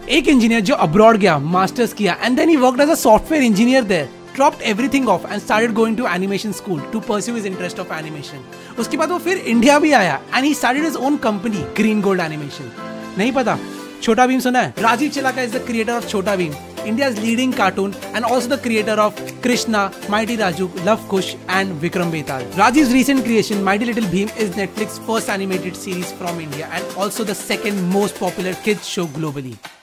एक इंजीनियर जो अब्रॉड गया, मास्टर्स किया, and then he worked as a software engineer there, dropped everything off and started going to animation school to pursue his interest of animation. उसके बाद वो फिर India भी आया and he started his own company, Green Gold Animation. नहीं पता? छोटा भीम सुना है? Rajiv चिलाका is the creator of छोटा Bhim, India's leading cartoon and also the creator of Krishna, Mighty Raju, Love Kush and Vikram Betal. Rajiv's recent creation, Mighty Little Bheem, is Netflix's first animated series from India and also the second most popular kids show globally.